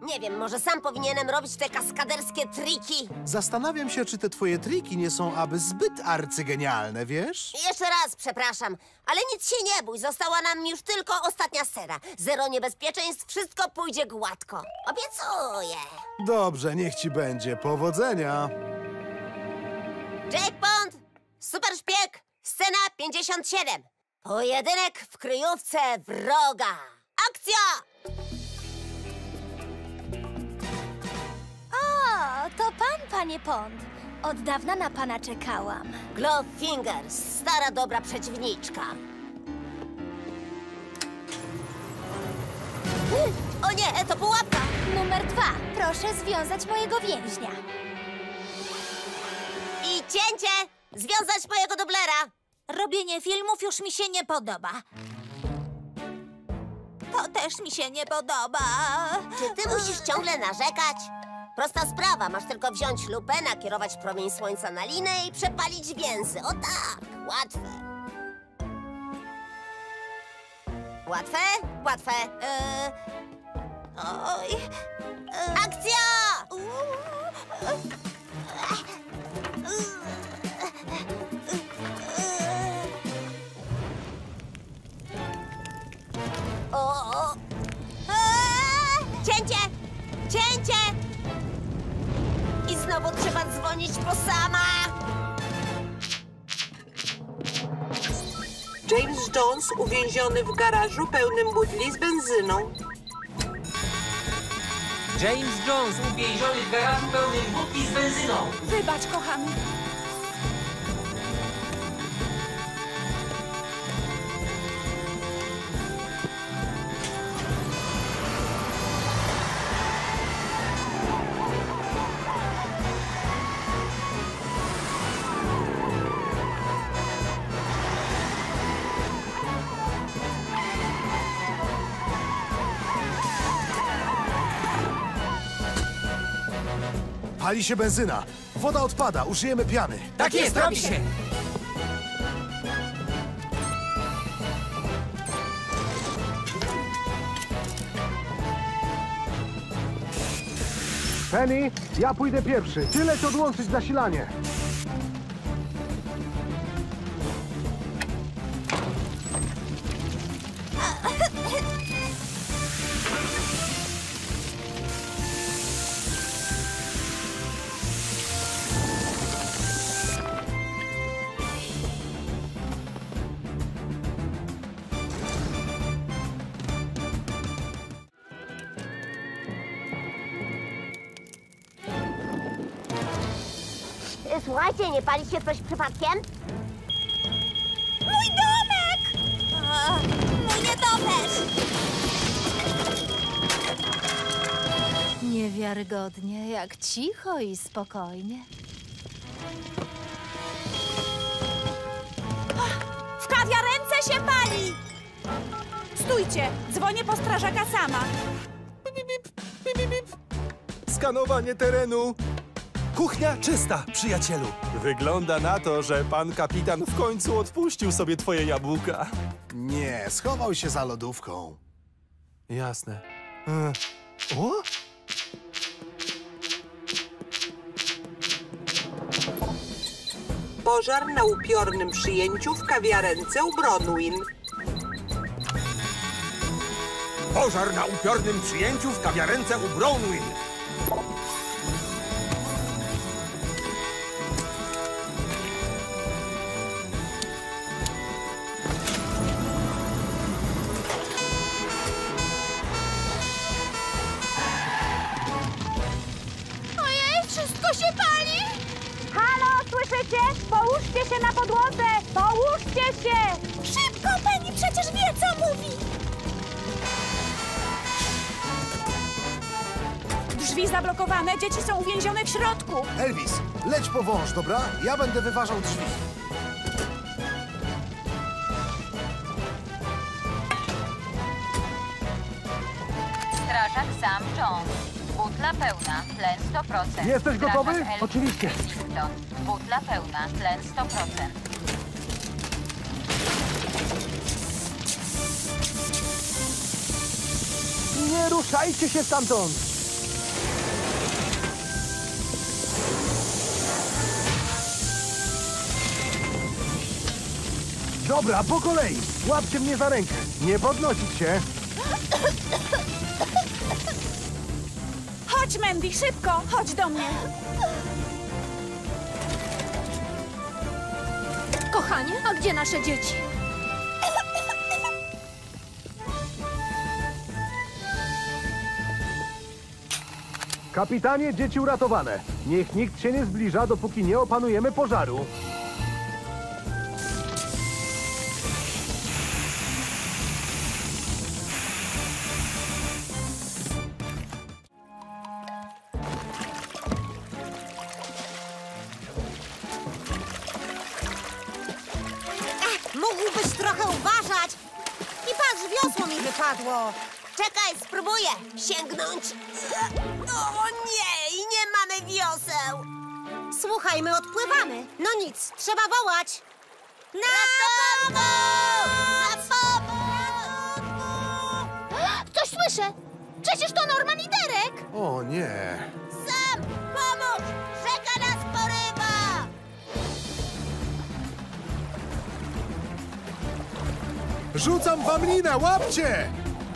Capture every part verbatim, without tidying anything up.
Nie wiem, może sam powinienem robić te kaskaderskie triki. Zastanawiam się, czy te twoje triki nie są aby zbyt arcygenialne, wiesz? Jeszcze raz przepraszam, ale nic się nie bój. Została nam już tylko ostatnia scena. Zero niebezpieczeństw, wszystko pójdzie gładko. Obiecuję. Dobrze, niech ci będzie. Powodzenia. Jake Bond, super szpieg, scena pięćdziesiąt siedem. Pojedynek w kryjówce wroga. Akcja! O, to pan, panie Pond. Od dawna na pana czekałam. Glove Fingers, stara dobra przeciwniczka. O nie, to pułapka! Numer dwa. Proszę związać mojego więźnia. I cięcie! Związać mojego dublera! Robienie filmów już mi się nie podoba. To też mi się nie podoba. Czy ty musisz ciągle narzekać? Prosta sprawa, masz tylko wziąć lupę, nakierować promień słońca na linę i przepalić więzy. O tak, łatwe. Łatwe? Łatwe. E... Oj... E... Akcja! O, o. Cięcie! Cięcie! I znowu trzeba dzwonić po sama! James Jones uwięziony w garażu pełnym butli z benzyną. James Jones uwięziony w garażu pełnym butli z benzyną. Wybacz, kochany. Pali się benzyna. Woda odpada. Użyjemy piany. Tak jest, robi się! Penny, ja pójdę pierwszy. Ty leć odłączyć zasilanie. Słuchajcie, nie pali się coś przypadkiem? Mój domek! A, mój nietoperz! Niewiarygodnie, jak cicho i spokojnie. W kawiarence się pali! Stójcie, dzwonię po strażaka sama. Skanowanie terenu. Kuchnia czysta, przyjacielu. Wygląda na to, że pan kapitan w końcu odpuścił sobie twoje jabłka. Nie, schował się za lodówką. Jasne. E, o? Pożar na upiornym przyjęciu w kawiarence u Bronwyn. Pożar na upiornym przyjęciu w kawiarence u Bronwyn. Wszystko się pali! Halo, słyszycie? Połóżcie się na podłodze! Połóżcie się! Szybko, Penny przecież wie, co mówi! Drzwi zablokowane, dzieci są uwięzione w środku. Elvis, leć po wąż, dobra? Ja będę wyważał drzwi. Strażak Sam Jones. Butla pełna, tlen sto procent. Jesteś gotowy? Strażak Oczywiście. Whittington. Butla pełna, tlen sto procent. Nie ruszajcie się stamtąd! Dobra, po kolei. Łapcie mnie za rękę. Nie podnosić się. Chodź, Mandy, szybko, chodź do mnie. Kochanie, a gdzie nasze dzieci? Kapitanie, dzieci uratowane. Niech nikt się nie zbliża, dopóki nie opanujemy pożaru. Mógłbyś trochę uważać. I patrz, wiosło mi wypadło. Czekaj, spróbuję sięgnąć. O nie, i nie mamy wioseł. Słuchaj, my odpływamy. No nic, trzeba wołać. Na pomoc! Na pomoc! Coś słyszę! Przecież to Norman i Derek! O nie. Sam, pomóż! Rzeka nas porywa! Rzucam wam linę, łapcie!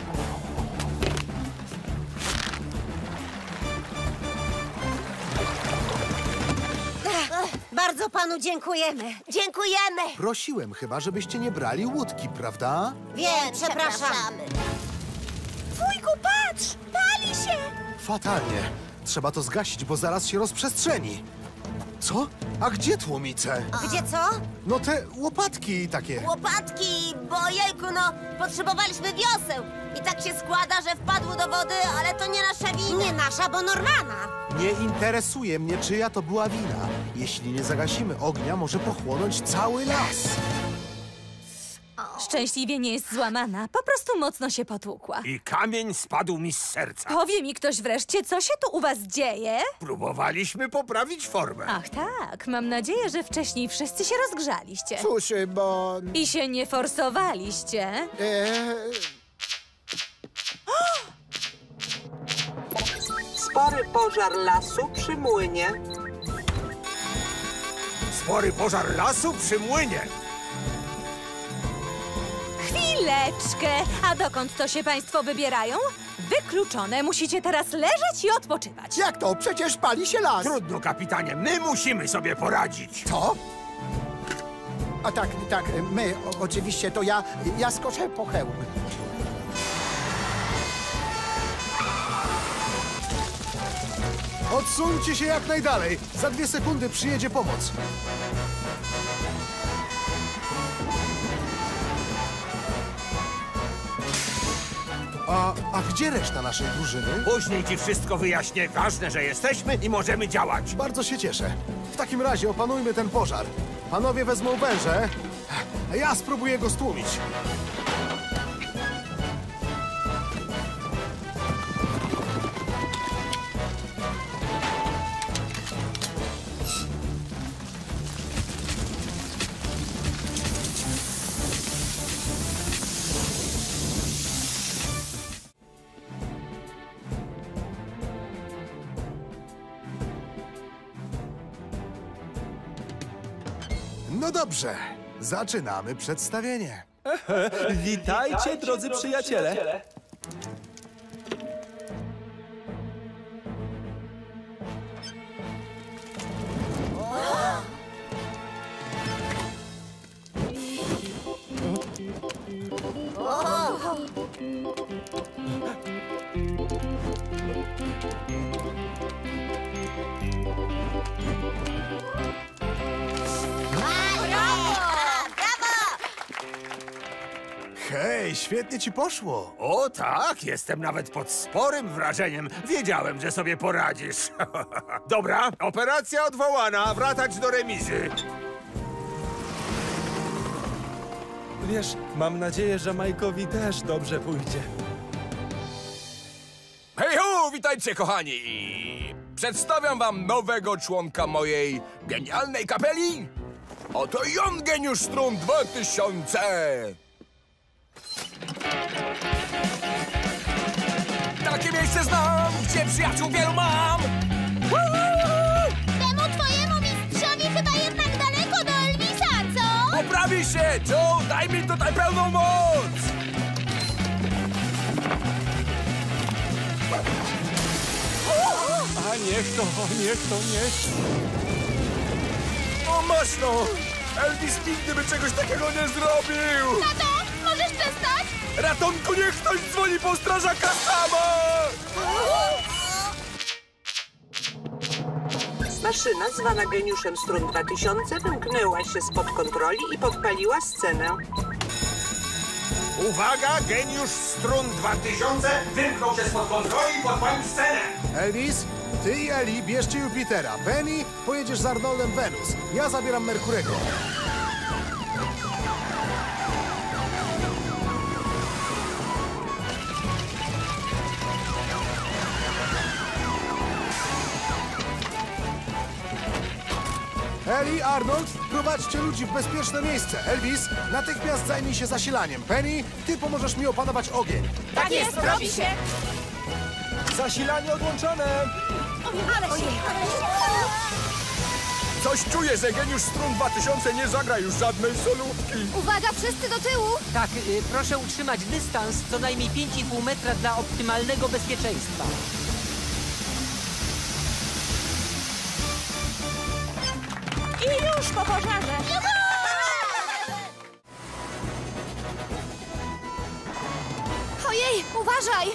Bardzo panu dziękujemy. Dziękujemy. Prosiłem chyba, żebyście nie brali łódki, prawda? Wiem, przepraszamy. Wujku, patrz, pali się. Fatalnie. Trzeba to zgasić, bo zaraz się rozprzestrzeni. Co? A gdzie tłomice? Gdzie co? No te łopatki takie. Łopatki, bo jejku, no, potrzebowaliśmy wioseł. I tak się składa, że wpadło do wody, ale to nie nasza wina. Nie nasza, bo Normana. Nie interesuje mnie, czyja to była wina. Jeśli nie zagasimy ognia, może pochłonąć cały las. Szczęśliwie nie jest złamana, po prostu mocno się potłukła. I kamień spadł mi z serca. Powie mi ktoś wreszcie, co się tu u was dzieje? Próbowaliśmy poprawić formę. Ach tak, mam nadzieję, że wcześniej wszyscy się rozgrzaliście. Cóż, bo... I się nie forsowaliście. E... Spory pożar lasu przy młynie. Spory pożar lasu przy młynie. Chwileczkę! A dokąd to się państwo wybierają? Wykluczone, musicie teraz leżeć i odpoczywać. Jak to? Przecież pali się las. Trudno, kapitanie, my musimy sobie poradzić. Co? A tak, tak, my, o, oczywiście, to ja, ja skoczę po hełm. Odsuńcie się jak najdalej. Za dwie sekundy przyjedzie pomoc. A, a gdzie reszta naszej drużyny? Później ci wszystko wyjaśnię. Ważne, że jesteśmy i możemy działać. Bardzo się cieszę. W takim razie opanujmy ten pożar. Panowie wezmą węże, a ja spróbuję go stłumić. No dobrze, zaczynamy przedstawienie. Witajcie, drodzy przyjaciele. Hej, świetnie ci poszło. O tak, jestem nawet pod sporym wrażeniem. Wiedziałem, że sobie poradzisz. Dobra, operacja odwołana. Wracać do remizy. Wiesz, mam nadzieję, że Majkowi też dobrze pójdzie. Hej ho, witajcie kochani! Przedstawiam wam nowego członka mojej genialnej kapeli. Oto Jon Geniusz Strun dwa tysiące! Takie miejsce znam, gdzie przyjaciół wielu mam! Temu twojemu mistrzowi chyba jednak daleko do Elvisa, co? Poprawi się! Joe, daj mi tutaj pełną moc! A niech to, niech to, niech. O, masz no! Elvis nigdy by czegoś takiego nie zrobił! Tato, możesz przestać? Ratunku, niech ktoś dzwoni po strażaka sama! Maszyna zwana geniuszem strun dwa tysiące wymknęła się spod kontroli i podpaliła scenę. Uwaga, geniusz strun dwa tysiące wymknął się spod kontroli i podpalił scenę. Elvis, ty i Eli bierzcie Jupitera. Penny, pojedziesz z Arnoldem Wenus. Ja zabieram Merkurego. Eli, Arnold, prowadźcie ludzi w bezpieczne miejsce. Elvis, natychmiast zajmij się zasilaniem. Penny, ty pomożesz mi opanować ogień. Tak jest, robi się! Zasilanie odłączone! Ale się... Coś czuję, że geniusz strun dwa tysiące nie zagra już żadnej solówki. Uwaga, wszyscy do tyłu! Tak, y, proszę utrzymać dystans co najmniej pięć i pół metra dla optymalnego bezpieczeństwa. I już po pożarze! Ojej, uważaj!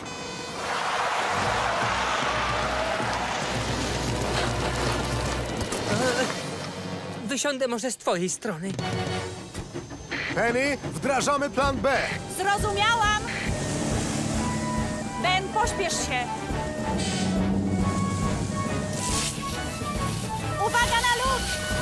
Wysiądę może z twojej strony. Penny, wdrażamy plan B. Zrozumiałam! Ben, pośpiesz się! Uwaga na lód!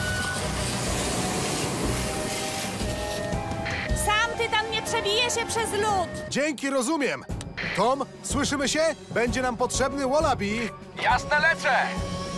Sam tytan nie przebije się przez lód! Dzięki, rozumiem. Tom, słyszymy się? Będzie nam potrzebny Wallaby. Jasne, lecę!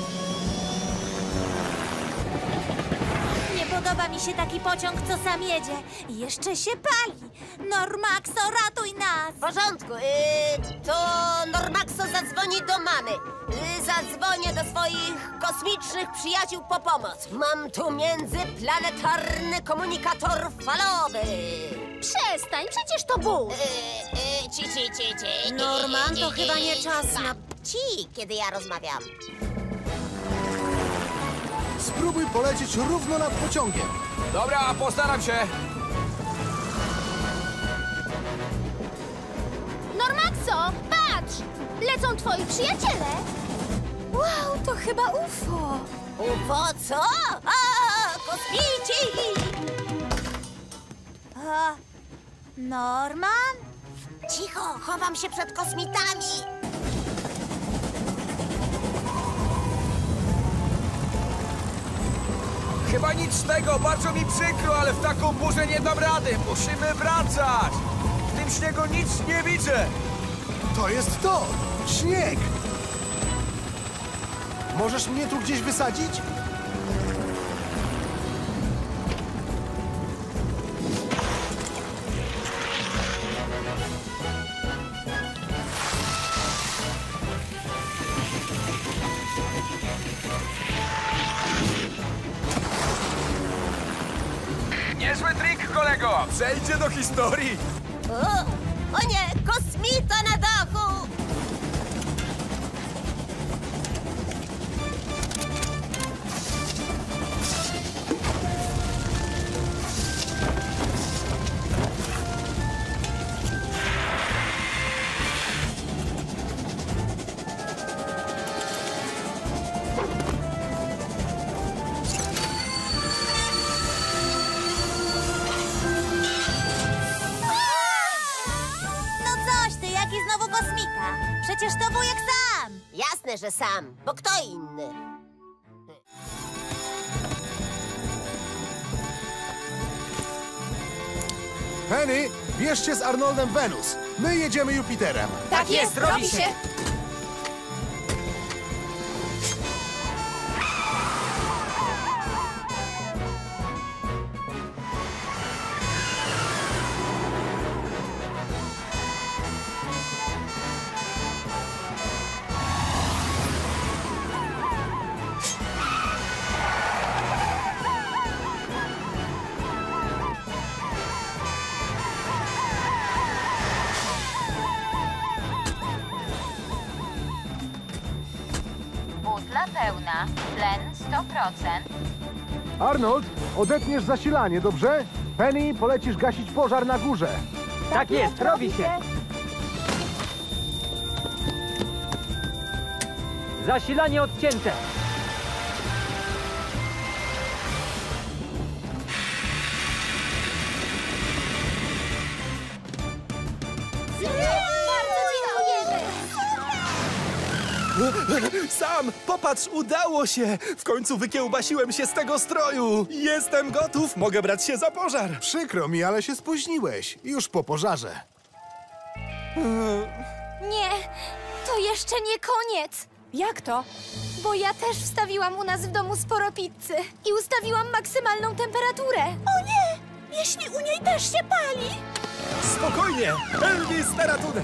Nie podoba mi się taki pociąg, co sam jedzie. I jeszcze się pali. Normaxo, ratuj nas! W porządku, yy, to Normaxo zadzwoni do mamy. Yy, zadzwonię do swoich kosmicznych przyjaciół po pomoc. Mam tu międzyplanetarny komunikator falowy. Przestań, przecież to Bóg! Yy, yy, ci, ci, ci, ci. Norman, to chyba nie czas na... Ci, kiedy ja rozmawiam. Spróbuj polecieć równo nad pociągiem. Dobra, postaram się. Normaxo, patrz! Lecą twoi przyjaciele! Wow, to chyba U F O! U F O co? A, kosmici! A, Norman? Cicho, chowam się przed kosmitami. Chyba nic z tego, bardzo mi przykro, ale w taką burzę nie dam rady. Musimy wracać. W tym śniegu nic nie widzę. To jest to! Śnieg! Możesz mnie tu gdzieś wysadzić? Niezły trik, kolego. Przejdzie do historii. O, o nie, kosmita na dachu! Przecież to wujek sam! Jasne, że sam, bo kto inny? Penny, bierzcie z Arnoldem Wenus. My jedziemy Jupiterem. Tak jest, robi się! pełna, tlen sto procent. Arnold, odetniesz zasilanie, dobrze? Penny, polecisz gasić pożar na górze. Tak jest, robi się. Zasilanie odcięte. Sam, popatrz, udało się! W końcu wykiełbasiłem się z tego stroju! Jestem gotów, mogę brać się za pożar! Przykro mi, ale się spóźniłeś. Już po pożarze. Nie, to jeszcze nie koniec. Jak to? Bo ja też wstawiłam u nas w domu sporo pizzy i ustawiłam maksymalną temperaturę. O nie! Jeśli u niej też się pali! Spokojnie! Elvis na ratunek!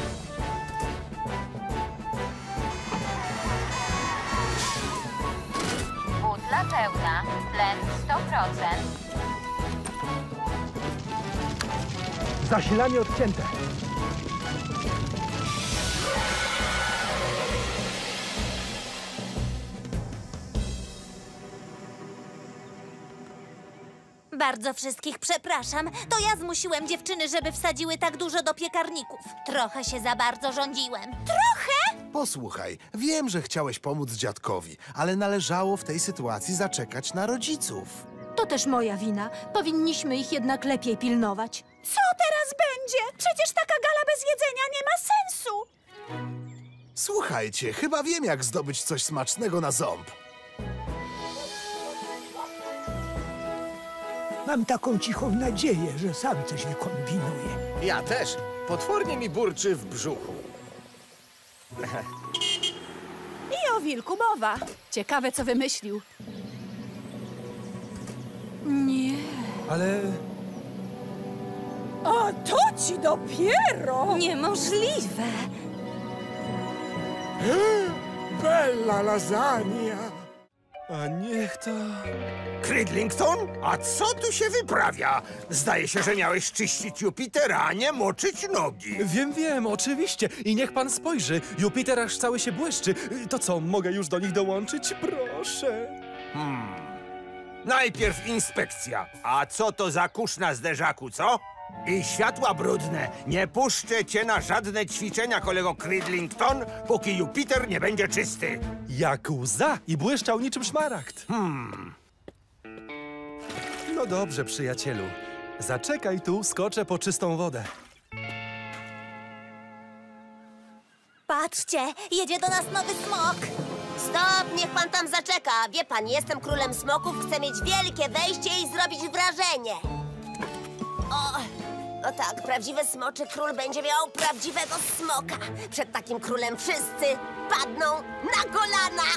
Butla pełna, tlen sto procent. Zasilanie odcięte. Bardzo wszystkich przepraszam. To ja zmusiłem dziewczyny, żeby wsadziły tak dużo do piekarników. Trochę się za bardzo rządziłem. Trochę? Posłuchaj, wiem, że chciałeś pomóc dziadkowi, ale należało w tej sytuacji zaczekać na rodziców. To też moja wina. Powinniśmy ich jednak lepiej pilnować. Co teraz będzie? Przecież taka gala bez jedzenia nie ma sensu! Słuchajcie, chyba wiem, jak zdobyć coś smacznego na ząb. Mam taką cichą nadzieję, że sam coś wykombinuję. Ja też. Potwornie mi burczy w brzuchu. I o wilku mowa. Ciekawe, co wymyślił. Nie. Ale... A to ci dopiero! Niemożliwe. Bella lasagna. A niech to... Cridlington? A co tu się wyprawia? Zdaje się, że miałeś czyścić Jupitera, a nie moczyć nogi. Wiem, wiem, oczywiście. I niech pan spojrzy. Jupiter aż cały się błyszczy. To co, mogę już do nich dołączyć? Proszę. Hmm. Najpierw inspekcja. A co to za kurz na zderzaku, co? I światła brudne. Nie puszczę cię na żadne ćwiczenia, kolego Cridlington, póki Jupiter nie będzie czysty. Jak łza i błyszczał niczym szmaragd. Hmm. No dobrze, przyjacielu. Zaczekaj tu, skoczę po czystą wodę. Patrzcie, jedzie do nas nowy smok. Stop, niech pan tam zaczeka. Wie pan, jestem królem smoków, chcę mieć wielkie wejście i zrobić wrażenie. O, o tak, prawdziwy smoczy król będzie miał prawdziwego smoka. Przed takim królem wszyscy padną na kolana.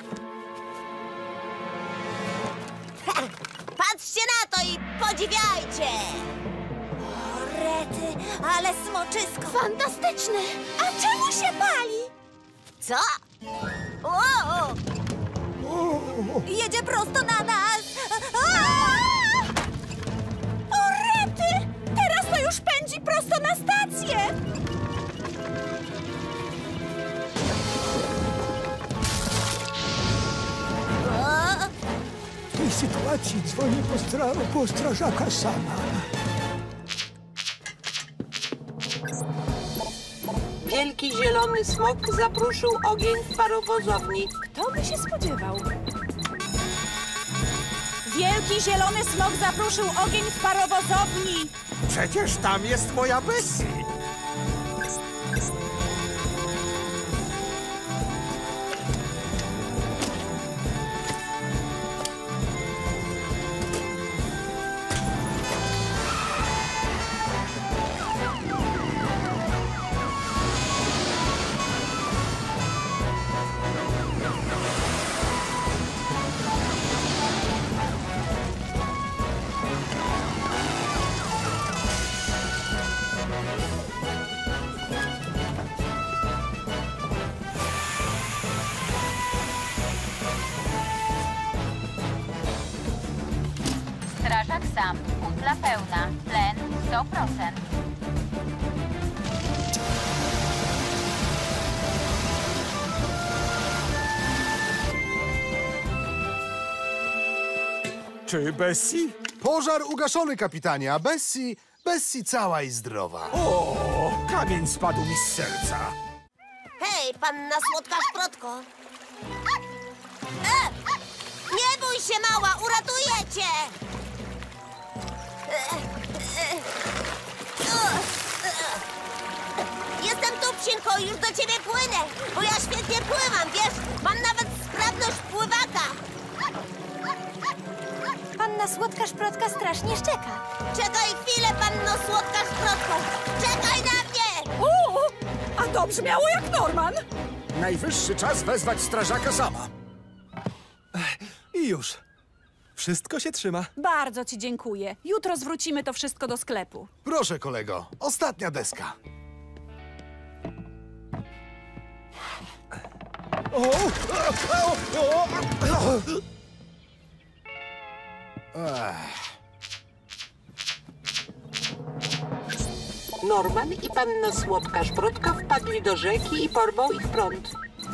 Ha, patrzcie na to i podziwiajcie. O, rety, ale smoczysko. Fantastyczne! A czemu się pali? Co? O! Jedzie prosto na nas! Aaa! O rety! Teraz to już pędzi prosto na stację! W tej sytuacji dzwonię po, stra po strażaka sama. Wielki zielony smok zapruszył ogień w parowozowni. Kto by się spodziewał? Wielki zielony smok zapruszył ogień w parowozowni. Przecież tam jest moja Bessie. Strażak sam, butla pełna, tlen sto procent. Czy Bessie? Pożar ugaszony, kapitanie, a Bessie... Bessie cała i zdrowa. O, kamień spadł mi z serca. Hej, panna słodka szprotko. E! Nie bój się, mała, uratuję cię! E, e, e, e. Jestem tu, psinko, już do ciebie płynę, bo ja świetnie pływam, wiesz? Mam nawet sprawność pływaka. Panna słodka szprotka strasznie szczeka. Czekaj chwilę, panno słodka szprotko. Czekaj na mnie! Uuu, a to brzmiało jak Norman. Najwyższy czas wezwać strażaka sama. I już. Wszystko się trzyma. Bardzo ci dziękuję. Jutro zwrócimy to wszystko do sklepu. Proszę, kolego, ostatnia deska. O! O! O! O! Norman i panna słodka szprotka wpadli do rzeki i porwał ich prąd.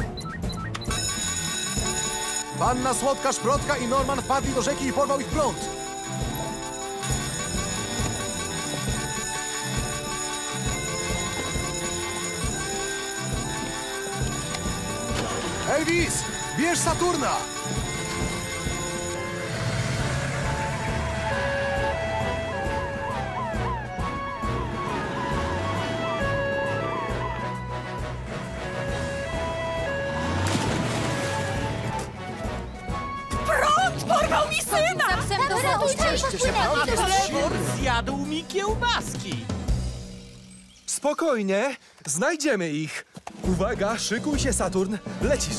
Panna słodka szprotka i Norman wpadli do rzeki i porwał ich prąd. Elvis, bierz Saturna! Prąd porwał mi syna! Za psem do sadu Trevor zjadł mi kiełbaski. Spokojnie, znajdziemy ich. Uwaga, szykuj się, Saturn. Lecisz.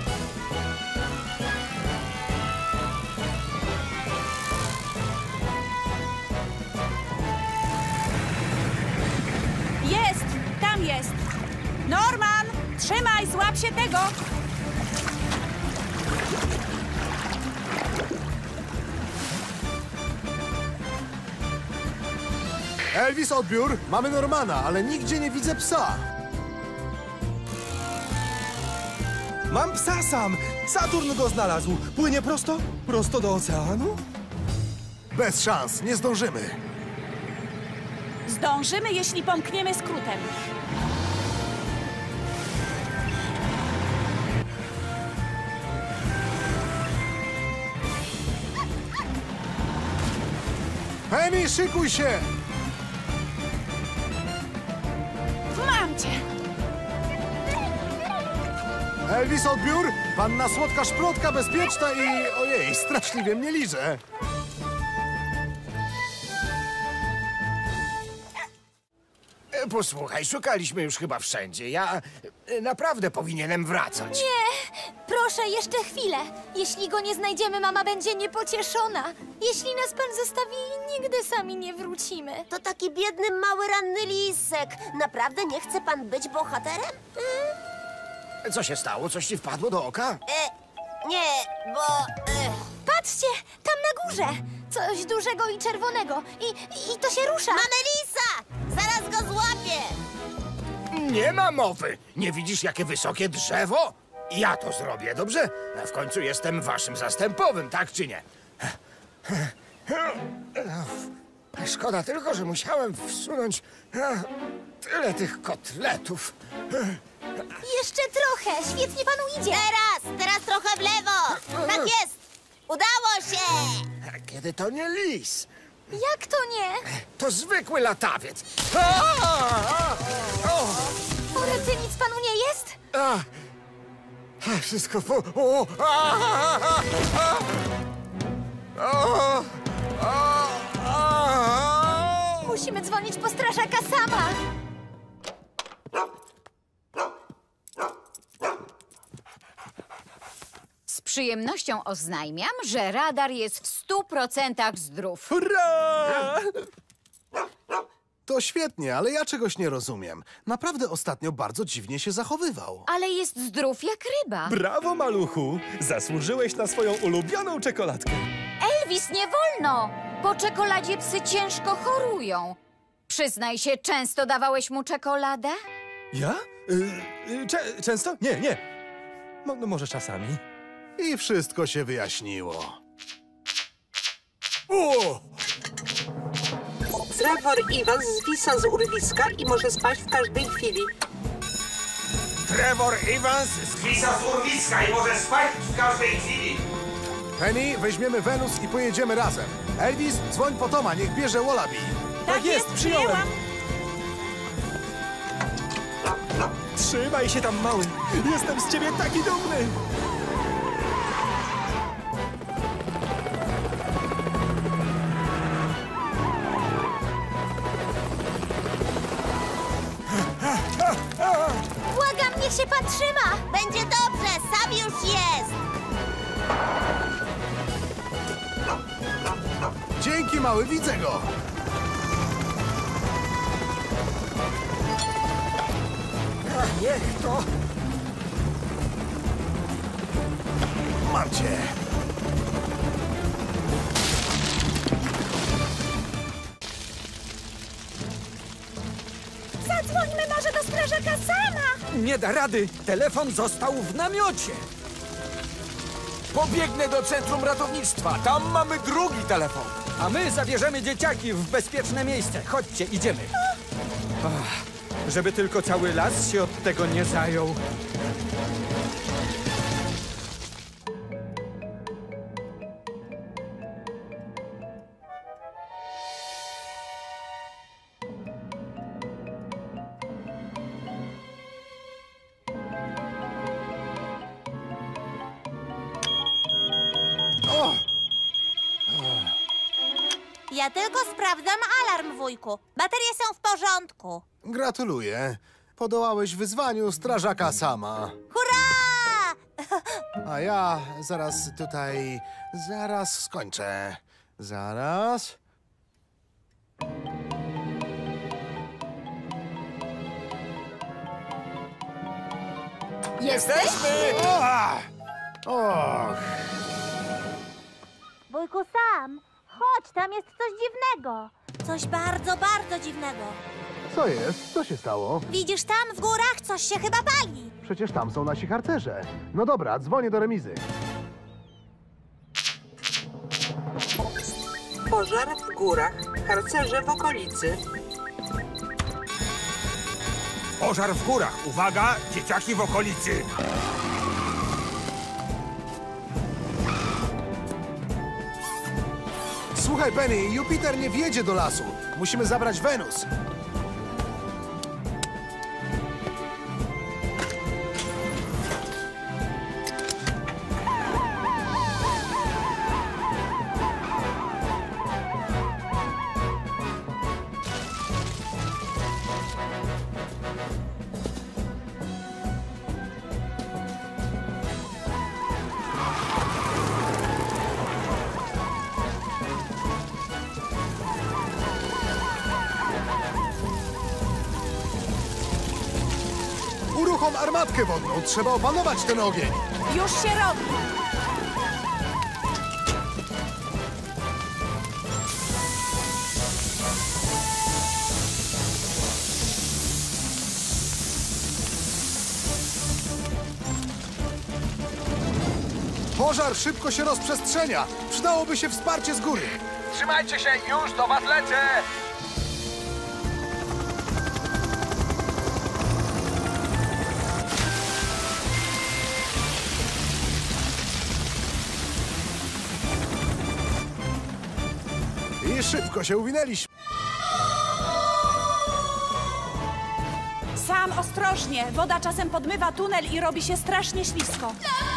Jest! Tam jest! Norman! Trzymaj, złap się tego! Elvis, odbiór. Mamy Normana, ale nigdzie nie widzę psa. Mam psa sam. Saturn go znalazł. Płynie prosto, prosto do oceanu. Bez szans, nie zdążymy. Zdążymy, jeśli pomkniemy skrótem. Penny, szykuj się! Mam cię! Elvis, odbiór. Panna słodka szprotka bezpieczna i... Ojej, straszliwie mnie liże. Posłuchaj, szukaliśmy już chyba wszędzie. Ja e, naprawdę powinienem wracać. Nie! Proszę, jeszcze chwilę. Jeśli go nie znajdziemy, mama będzie niepocieszona. Jeśli nas pan zostawi, nigdy sami nie wrócimy. To taki biedny, mały, ranny lisek. Naprawdę nie chce pan być bohaterem? Co się stało? Coś ci wpadło do oka? E, nie, bo... E, Patrzcie, tam na górze. Coś dużego i czerwonego. I, i to się rusza. mamy lisa! Zaraz go złapię! Nie ma mowy. Nie widzisz, jakie wysokie drzewo? Ja to zrobię, dobrze? W końcu jestem waszym zastępowym, tak czy nie? Szkoda tylko, że musiałem wsunąć tyle tych kotletów. Jeszcze trochę. Świetnie panu idzie. Teraz, teraz trochę w lewo! Tak jest! Udało się! Kiedy to nie lis, Jak to nie? to zwykły latawiec. O, rety, nic panu nie jest? A, a, wszystko po... O, a, a, a, a, a, a. Musimy dzwonić po strażaka sama. Z przyjemnością oznajmiam, że radar jest w stu procentach zdrów. Hurra! To świetnie, ale ja czegoś nie rozumiem. Naprawdę ostatnio bardzo dziwnie się zachowywał. Ale jest zdrów jak ryba. Brawo, maluchu. Zasłużyłeś na swoją ulubioną czekoladkę. Elvis, nie wolno! Po czekoladzie psy ciężko chorują. Przyznaj się, często dawałeś mu czekoladę? Ja? Y, y, cze często? Nie, nie. Mo no może czasami. I wszystko się wyjaśniło. O! Trevor Evans zwisa z urwiska i może spaść w każdej chwili. Trevor Evans zwisa z urwiska i może spać w każdej chwili. Penny, weźmiemy Wenus i pojedziemy razem. Elvis, dzwoń po Toma, niech bierze Wallaby. Tak jest, przyjąłem. Trzymaj się tam, mały. Jestem z ciebie taki dumny. Błagam, niech się pan trzyma! Będzie dobrze, sam już jest. Dzięki, mały, widzę go. Niech to! Mam cię. Zadzwońmy może do strażaka sama! Nie da rady! Telefon został w namiocie! Pobiegnę do centrum ratownictwa. Tam mamy drugi telefon. A my zabierzemy dzieciaki w bezpieczne miejsce. Chodźcie, idziemy. Ach, żeby tylko cały las się od tego nie zajął. Ja tylko sprawdzam alarm, wujku. Baterie są w porządku. Gratuluję. Podołałeś wyzwaniu strażaka sama. Hurra! A ja zaraz tutaj... Zaraz skończę. Zaraz... Jesteśmy! Och, Wujku, Sam, chodź, tam jest coś dziwnego. Coś bardzo, bardzo dziwnego. co jest? Co się stało? Widzisz tam w górach? Coś się chyba pali. Przecież tam są nasi harcerze. No dobra, dzwonię do remizy. Pożar w górach, harcerze w okolicy. Pożar w górach. Uwaga, dzieciaki w okolicy. Słuchaj, Penny, Jupiter nie wjedzie do lasu. Musimy zabrać Wenus. Uruchom armatkę wodną. Trzeba opanować ten ogień. Już się robi! Pożar szybko się rozprzestrzenia. Przydałoby się wsparcie z góry. Trzymajcie się, już do was lecę! I szybko się uwinęliśmy. Sam, ostrożnie! Woda czasem podmywa tunel i robi się strasznie ślisko.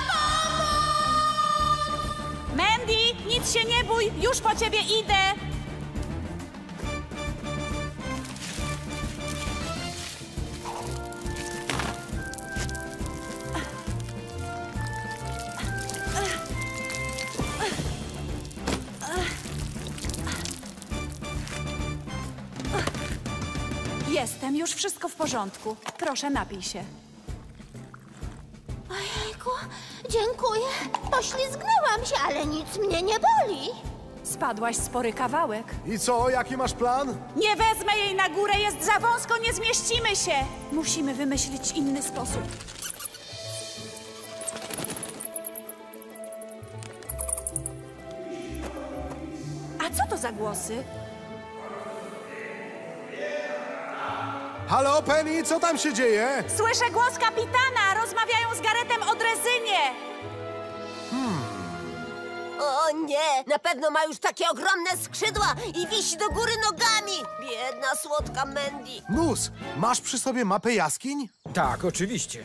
Mandy, nic się nie bój! Już po ciebie idę! Jestem, już wszystko w porządku. Proszę, napij się. Ojejku, dziękuję. Poślizgnęłam się, ale nic mnie nie boli. Spadłaś spory kawałek. I co, jaki masz plan? Nie wezmę jej na górę, jest za wąsko, nie zmieścimy się. Musimy wymyślić inny sposób. A Co to za głosy? Halo, Penny, co tam się dzieje? Słyszę głos kapitana! Rozmawiają z Garetem o drezynie! O nie, na pewno ma już takie ogromne skrzydła i wisi do góry nogami. Biedna, słodka Mandy. Mus, masz przy sobie mapę jaskiń? Tak, oczywiście.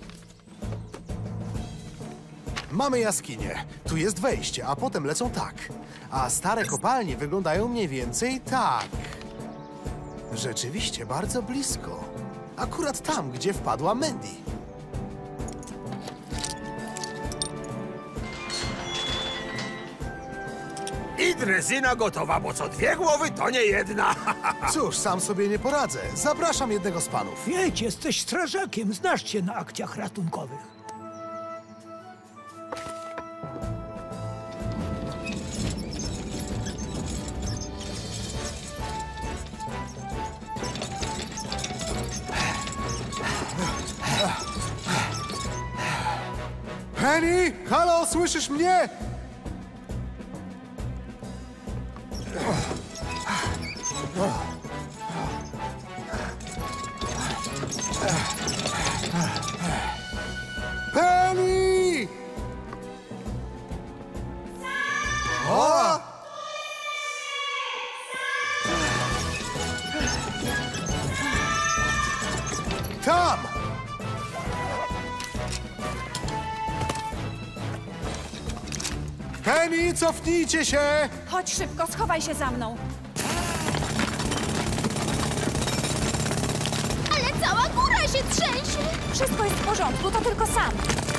Mamy jaskinię. Tu jest wejście, a potem lecą tak. A stare kopalnie wyglądają mniej więcej tak. Rzeczywiście bardzo blisko. Akurat tam, gdzie wpadła Mandy. I drezyna gotowa, bo co dwie głowy to nie jedna. Cóż, sam sobie nie poradzę. Zapraszam jednego z panów. Jedź, jesteś strażakiem, znasz się na akcjach ratunkowych. Penny! Halo, słyszysz mnie? Penny! O! Tam! Penny, cofnijcie się! Chodź szybko, schowaj się za mną. Ale cała góra się trzęsie! Wszystko jest w porządku, to tylko sam.